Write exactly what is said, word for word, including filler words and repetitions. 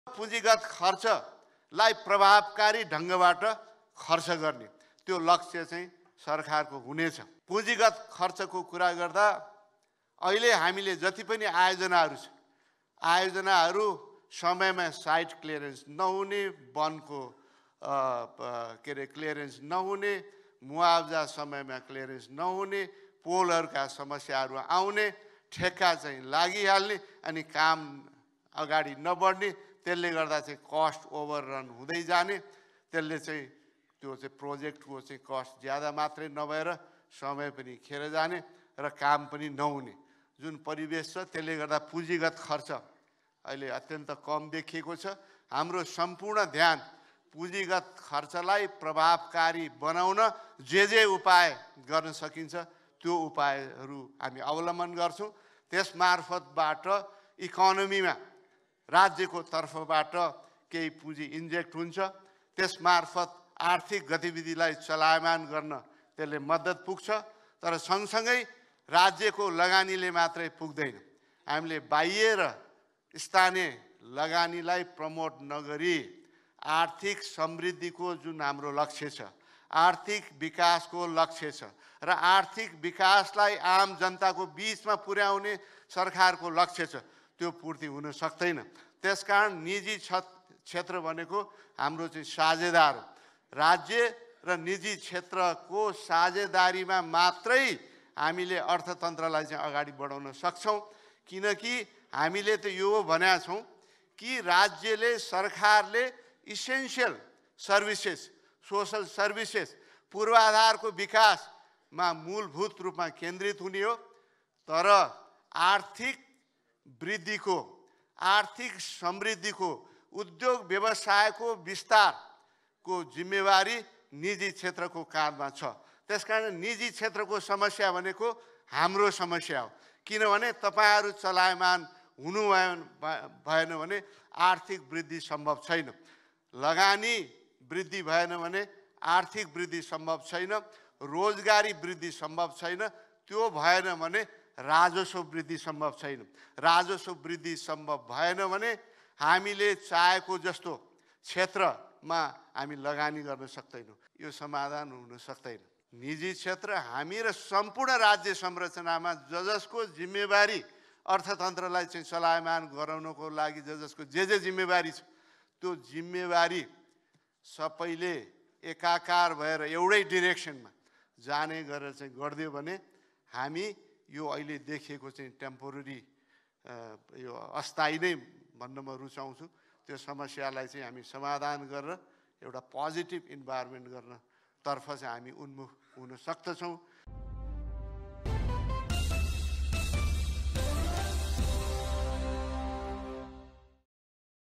पुँजीगत खर्चलाई प्रभावकारी ढङ्गबाट खर्च गर्ने त्यो लक्ष्य चाहिँ सरकारको हुनेछ। पुँजीगत खर्चको कुरा गर्दा अहिले हामीले जति पनि आयोजनाहरू छ, आयोजनाहरू समयमा साइट क्लियरेन्स नहुने, वनको के अरे क्लियरेन्स नहुने, मुआवजा समयमा क्लियरेन्स नहुने, पोलहरूका समस्याहरू आउने, ठेक्का चाहिँ लागिहाल्ने अनि काम अगाडि नबढ्ने, त्यसले गर्दा चाहिँ कस्ट ओभररन हुँदै जाने, त्यसले चाहिँ त्यो चाहिँ प्रोजेक्टको चाहिँ कस्ट ज्यादा मात्रै नभएर समय पनि खेर जाने र काम पनि नहुने जुन परिवेश छ, त्यसले गर्दा पुँजीगत खर्च अहिले अत्यन्त कम देखिएको छ। हाम्रो सम्पूर्ण ध्यान पुँजीगत खर्चलाई प्रभावकारी बनाउन जे जे उपाय गर्न सकिन्छ त्यो उपायहरू हामी अवलम्बन गर्छौँ। त्यसमार्फतबाट इकोनोमीमा राज्यको तर्फबाट केही पुँजी इन्जेक्ट हुन्छ, त्यसमार्फत आर्थिक गतिविधिलाई चलायमान गर्न त्यसले मद्दत पुग्छ। तर सँगसँगै राज्यको लगानीले मात्रै पुग्दैन। हामीले बाह्य र स्थानीय लगानीलाई प्रमोट नगरी आर्थिक समृद्धिको जुन हाम्रो लक्ष्य छ, आर्थिक विकासको लक्ष्य छ र आर्थिक विकासलाई आम जनताको बीचमा पुर्याउने सरकारको लक्ष्य छ, त्यो पूर्ति हुन सक्दैन। त्यसकारण निजी क्षेत्र भनेको हाम्रो चाहिँ साझेदार हो। राज्य र निजी क्षेत्रको साझेदारीमा मात्रै हामीले अर्थतन्त्रलाई चाहिँ अगाडि बढाउन सक्छौँ। किनकि हामीले त यो भनेका छौँ कि राज्यले, सरकारले इसेन्सियल सर्भिसेस, सोसल सर्भिसेस, पूर्वाधारको विकासमा मूलभूत रूपमा केन्द्रित हुने हो। तर आर्थिक वृद्धिको, आर्थिक समृद्धिको, उद्योग व्यवसायको विस्तारको जिम्मेवारी निजी क्षेत्रको काँधमा छ। त्यसकारण निजी क्षेत्रको समस्या भनेको हाम्रो समस्या हो। किनभने तपाईहरू चलायमान हुनु भएन भने आर्थिक वृद्धि सम्भव छैन, लगानी वृद्धि भएन भने आर्थिक वृद्धि सम्भव छैन, रोजगारी वृद्धि सम्भव छैन, त्यो भएन भने राजस्व वृद्धि सम्भव छैन। राजस्व वृद्धि सम्भव भएन भने हामीले चाहेको जस्तो क्षेत्रमा हामी लगानी गर्न सक्दैनौँ। यो समाधान हुन सक्दैन। निजी क्षेत्र हामी र सम्पूर्ण राज्य संरचनामा ज जसको जिम्मेवारी अर्थतन्त्रलाई चाहिँ चलायमान गराउनको लागि ज जसको जे जे जिम्मेवारी छ, त्यो जिम्मेवारी सबैले एकाकार भएर एउटै डिरेक्सनमा जाने गरेर चाहिँ गरिदियो भने हामी यो अहिले देखिएको चाहिँ टेम्पोररी यो अस्थायी नै भन्न म रुचाउँछु, त्यो समस्यालाई चाहिँ हामी समाधान गरेर एउटा पोजिटिभ इन्भाइरोमेन्ट गर्न तर्फ चाहिँ हामी उन्मुख हुन सक्दछौँ।